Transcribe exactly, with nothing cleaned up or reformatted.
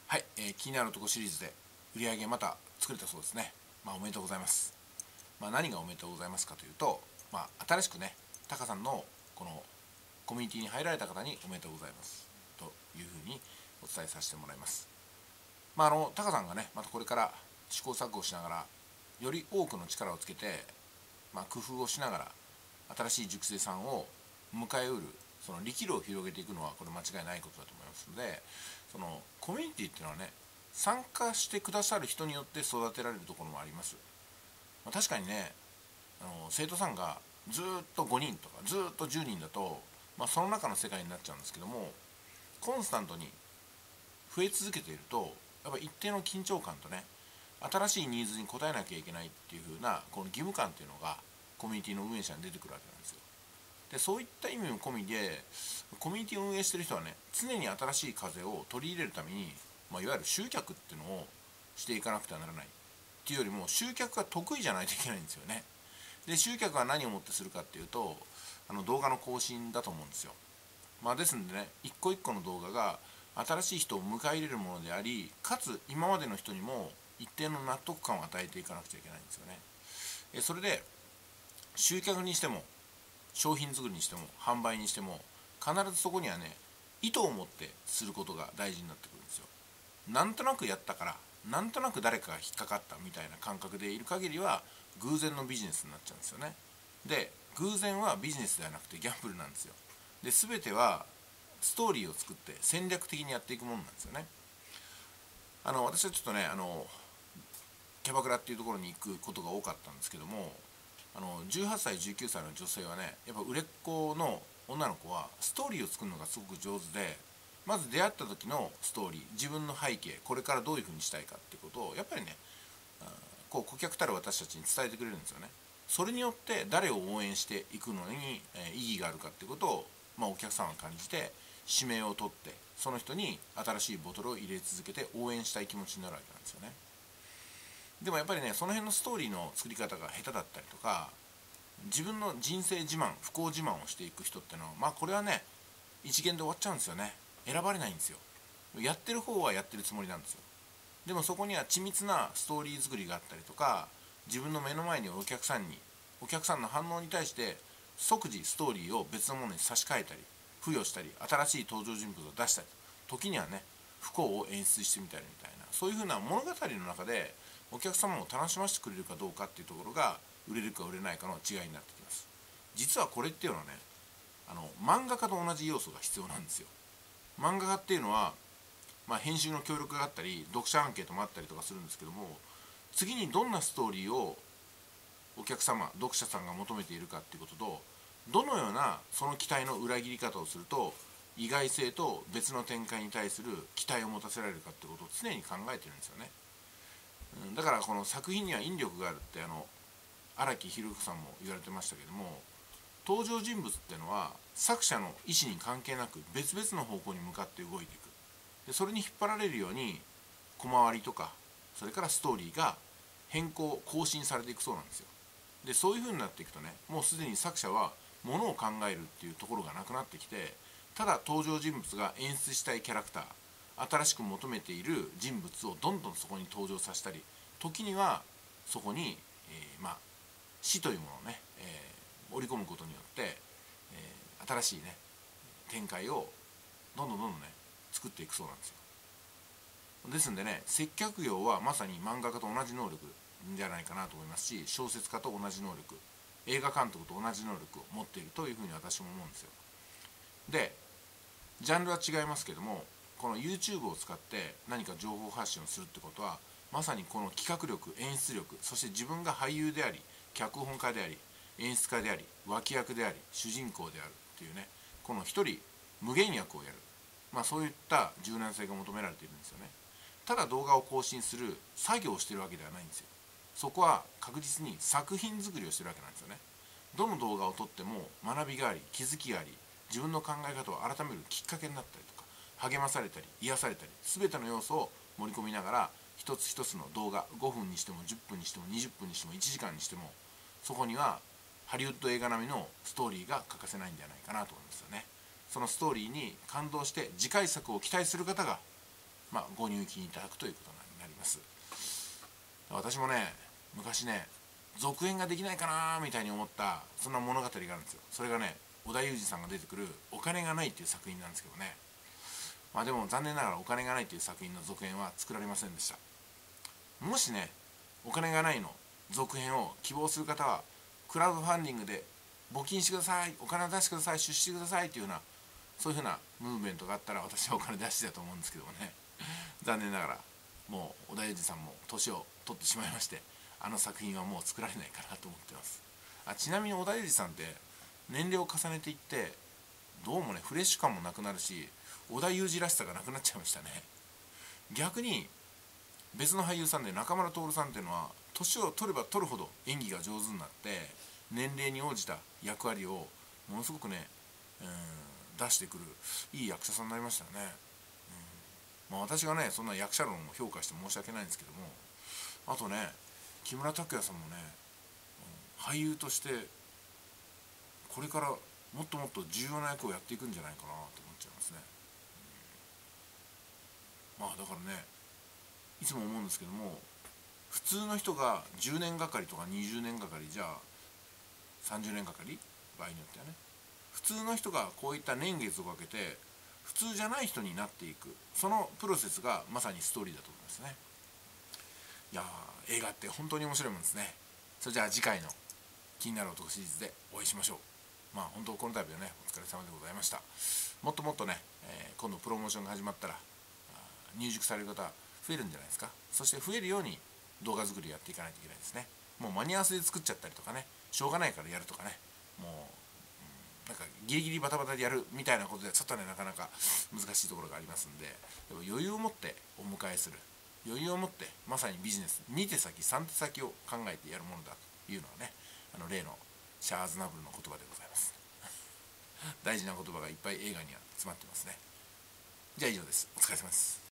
はい、えー気になる男シリーズで売り上げまた作れたそうですね。まあおめでとうございます。まあ何がおめでとうございますかというと、まあ新しくね、タカさんのこのコミュニティに入られた方におめでとうございますというふうにお伝えさせてもらいます。まああのタカさんがね、またこれから試行錯誤しながらより多くの力をつけて、まあ、工夫をしながら新しい塾生さんを迎えうるその力量を広げていくのはこれ間違いないことだと思いますので、そのコミュニティっていうのはね、参加してくださる人によって育てられるところもあります。まあ、確かにね、あの生徒さんがずっとごにんとかずっとじゅうにんだと、まあ、その中の世界になっちゃうんですけども、コンスタントに増え続けているとやっぱ一定の緊張感とね、新しいニーズに応えなきゃいけないっていう風なこの義務感っていうのがコミュニティの運営者に出てくるわけなんですよ。でそういった意味も込みでコミュニティを運営してる人はね、常に新しい風を取り入れるために、まあ、いわゆる集客っていうのをしていかなくてはならないっていうよりも、集客が得意じゃないといけないんですよね。で集客は何をもってするかっていうと、あの動画の更新だと思うんですよ。まあ、ですんでね、一個一個の動画が新しい人を迎え入れるものであり、かつ今までの人にも一定の納得感を与えていかなくちゃいけないんですよね。えそれで集客にしても商品作りにしても販売にしても、必ずそこにはね、意図を持ってすることが大事になってくるんですよ。なんとなくやったから、なんとなく誰かが引っかかったみたいな感覚でいる限りは偶然のビジネスになっちゃうんですよね。で偶然はビジネスではなくてギャンブルなんですよ。で全てはストーリーを作って戦略的にやっていくものなんですよね。あの私はちょっとね、あのキャバクラっていうところに行くことが多かったんですけども、あのじゅうはっさいじゅうきゅうさいの女性はね、やっぱ売れっ子の女の子はストーリーを作るのがすごく上手で、まず出会った時のストーリー、自分の背景、これからどういうふうにしたいかっていうことをやっぱりね、こう顧客たる私たちに伝えてくれるんですよね。それによって誰を応援していくのに、えー、意義があるかっていうことを、まあ、お客さんは感じて指名を取って、その人に新しいボトルを入れ続けて応援したい気持ちになるわけなんですよね。でもやっぱりね、その辺のストーリーの作り方が下手だったりとか、自分の人生自慢、不幸自慢をしていく人ってのは、まあこれはね、一元で終わっちゃうんですよね。選ばれないんですよ。やってる方はやってるつもりなんですよ。でもそこには緻密なストーリー作りがあったりとか、自分の目の前にお客さんにお客さんの反応に対して即時ストーリーを別のものに差し替えたり付与したり、新しい登場人物を出したり、時にはね、不幸を演出してみたりみたいな、そういう風な物語の中でお客様を楽しませてくれるかどうかっていうところが売れるか売れないかの違いになってきます。実はこれっていうのはね、あの漫画家と同じ要素が必要なんですよ。漫画家っていうのは、まあ、編集の協力があったり読者アンケートもあったりとかするんですけども、次にどんなストーリーをお客様読者さんが求めているかっていうことと、どのようなその期待の裏切り方をすると意外性と別の展開に対する期待を持たせられるかってことを常に考えてるんですよね。うん、だからこの作品には引力があるってあの荒木博之さんも言われてましたけども、登場人物っていうのは作者の意思に関係なく別々の方向に向かって動いていく。でそれに引っ張られるように小回りとか、それからストーリーが変更更新されていくそうなんですよ。でそういう風になっていくとね、もうすでに作者はものを考えるっていうところがなくなってきて、ただ登場人物が演出したいキャラクター、新しく求めている人物をどんどんそこに登場させたり、時にはそこに、えー、まあ死というものをね、えー、織り込むことによって、えー、新しいね展開をどんどんどんどんね作っていくそうなんですよ。ですんでね、接客業はまさに漫画家と同じ能力じゃないかなと思いますし、小説家と同じ能力、映画監督と同じ能力を持っているというふうに私も思うんですよ。でジャンルは違いますけども、この YouTube を使って何か情報発信をするってことは、まさにこの企画力、演出力、そして自分が俳優であり脚本家であり演出家であり脇役であり主人公であるっていうね、この一人無限役をやる、まあそういった柔軟性が求められているんですよね。ただ動画を更新する作業をしているわけではないんですよ。そこは確実に作品作りをしているわけなんですよね。どの動画を撮っても学びがあり気づきがあり、自分の考え方を改めるきっかけになったりとか、励まされたり癒されたり、全ての要素を盛り込みながら一つ一つの動画、ごふんにしてもじゅっぷんにしてもにじゅっぷんにしてもいちじかんにしても、そこにはハリウッド映画並みのストーリーが欠かせないんじゃないかなと思いますよね。そのストーリーに感動して次回作を期待する方がまあ、ご入金いただくということになります。私もね昔ね続編ができないかなみたいに思ったそんな物語があるんですよ。それがね織田裕二さんが出てくる「お金がない」っていう作品なんですけどね、まあでも残念ながら「お金がない」っていう作品の続編は作られませんでした。もしね「お金がない」の続編を希望する方はクラウドファンディングで募金してください、お金を出してください、出資してくださいっていうようなそういうふうなムーブメントがあったら私はお金出してたと思うんですけどもね残念ながらもう織田裕二さんも年を取ってしまいまして、あの作品はもう作られないかなと思ってます。あちなみに織田裕二さんって年齢を重ねていってどうもねフレッシュ感もなくなるし織田裕二らしさがなくなっちゃいましたね。逆に別の俳優さんで中村徹さんっていうのは年を取れば取るほど演技が上手になって年齢に応じた役割をものすごくね、うん、出してくるいい役者さんになりましたよね。うんまあ、私がねそんな役者論を評価して申し訳ないんですけども、あとね木村拓哉さんもね、うん、俳優としてこれからもっともっと重要な役をやっていくんじゃないかなと思っちゃいますね。うん、まあだからねいつも思うんですけども、普通の人がじゅうねんがかりとかにじゅうねんがかりじゃさんじゅうねんがかり場合によってはね、普通の人がこういった年月をかけて普通じゃない人になっていくそのプロセスがまさにストーリーだと思いますね。いやー映画って本当に面白いもんですね。それじゃあ次回の気になる男シリーズでお会いしましょう。まあ本当この度はねお疲れ様でございました。もっともっとね、えー今度プロモーションが始まったら入塾される方増えるんじゃないですか。そして増えるように動画作りやっていかないといけないですね。もう間に合わせで作っちゃったりとかね、しょうがないからやるとかね、もう、うん、なんかギリギリバタバタでやるみたいなことではちょっとねなかなか難しいところがありますんで、でも余裕を持ってお迎えする、余裕を持ってまさにビジネスにて先さんて先を考えてやるものだというのはね、あの例のシャアーズナブルの言葉でございます。大事な言葉がいっぱい映画には詰まってますね。じゃあ以上です。お疲れ様です。